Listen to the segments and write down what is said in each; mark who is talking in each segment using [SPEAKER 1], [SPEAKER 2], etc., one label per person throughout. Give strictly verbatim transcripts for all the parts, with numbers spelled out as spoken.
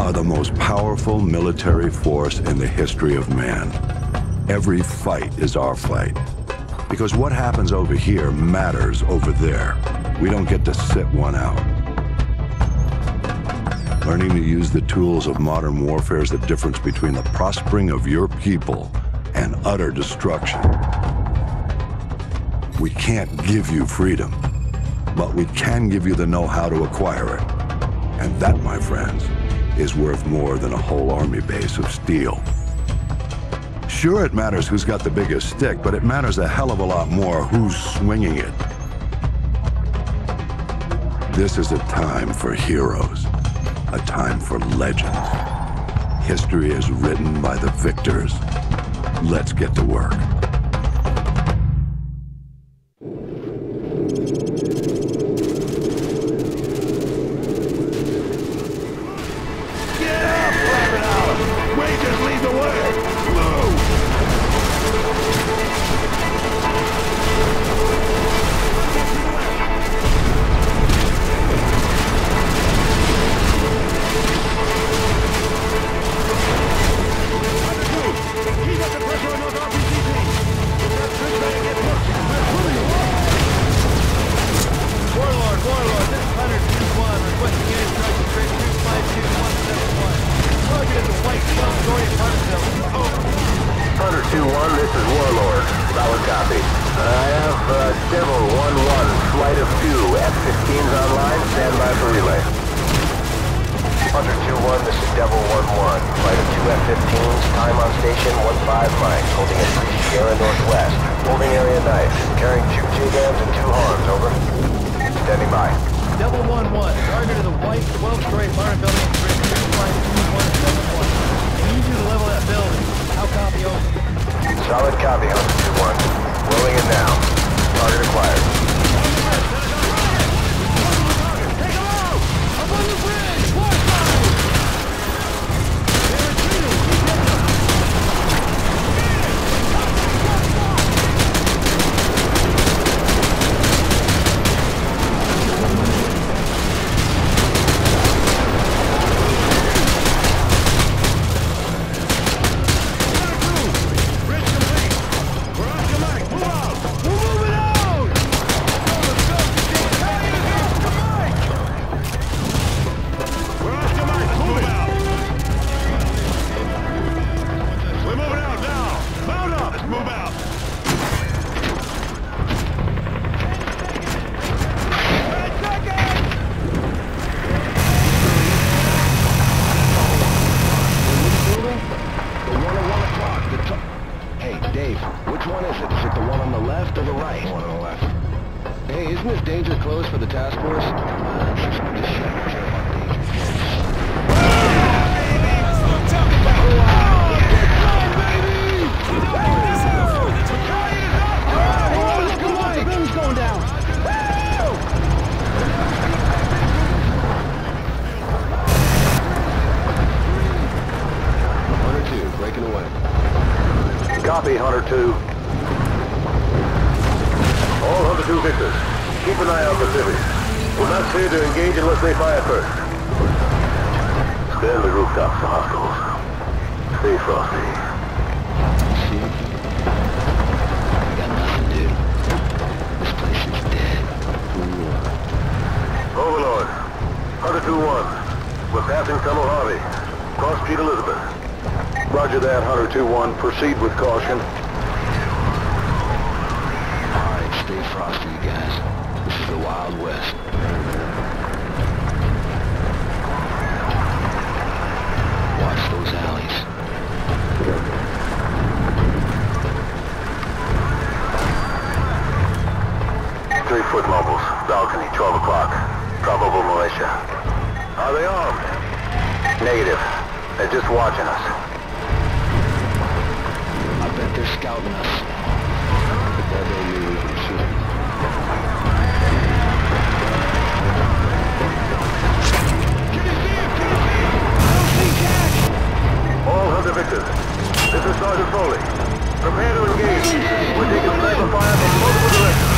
[SPEAKER 1] are the most powerful military force in the history of man. Every fight is our fight. Because what happens over here matters over there. We don't get to sit one out. Learning to use the tools of modern warfare is the difference between the prospering of your people and utter destruction. We can't give you freedom, but we can give you the know-how to acquire it. And that, my friends, is worth more than a whole army base of steel. Sure, it matters who's got the biggest stick, but it matters a hell of a lot more who's swinging it. This is a time for heroes, a time for legends. History is written by the victors. Let's get to work.
[SPEAKER 2] Copy, Hunter two. All Hunter two victors, keep an eye out for civvies. We're not clear to engage unless they fire first. Stand the rooftops for hostiles. Stay frosty.
[SPEAKER 3] See? We got nothing, dude. This place is dead.
[SPEAKER 2] Overlord, Hunter two one. We're passing Tunnel Harvey. Cross Street Elizabeth. Roger that, Hunter two one. Proceed with caution.
[SPEAKER 3] Alright, stay frosty, you guys. This is the Wild West. Watch those alleys.
[SPEAKER 2] Three-foot mobiles. Balcony, twelve o'clock. Probable militia. Are they armed? Negative. They're just watching us.
[SPEAKER 3] I bet they're scouting us. But that don't mean we can shoot them.
[SPEAKER 2] All Hunter victors, this is Sergeant Foley. Prepare to engage. We're taking sniper fire from multiple directions.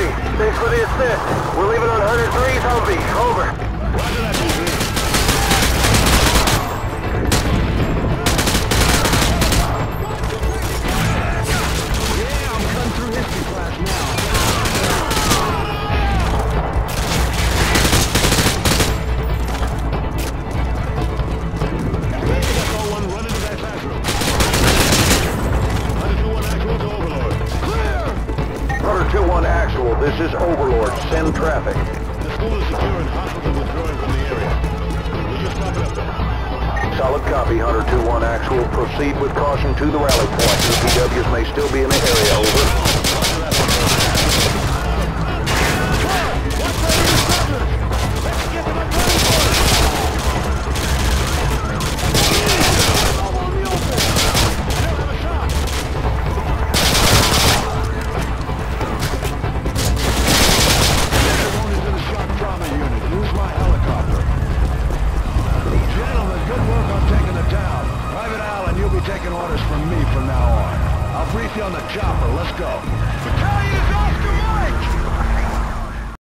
[SPEAKER 2] three. Thanks for the assist. We're leaving on Hunter three's Humvee. Over.
[SPEAKER 3] Roger that, D Z. Yeah, I'm cutting through history class now.
[SPEAKER 2] This is Overlord. Send traffic.
[SPEAKER 3] The school is secure and hostiles are withdrawing from the area. We'll just stop it up there.
[SPEAKER 2] Solid copy, Hunter two one actual. Proceed with caution to the rally point. U P Ws may still be in the area. Over.
[SPEAKER 3] Taking orders from me from now on. I'll brief you on the chopper. Let's go. Battalion is Oscar Mike!